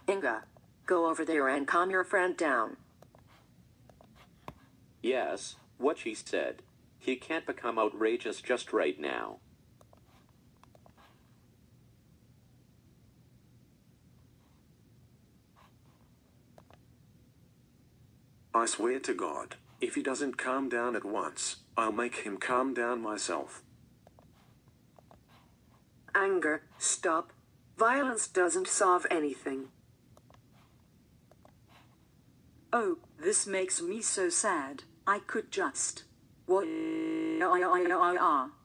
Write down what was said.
Inga, go over there and calm your friend down. Yes, what she said. He can't become outrageous just right now. I swear to God, if he doesn't calm down at once, I'll make him calm down myself. Anger, stop. Violence doesn't solve anything. Oh, this makes me so sad. I could just.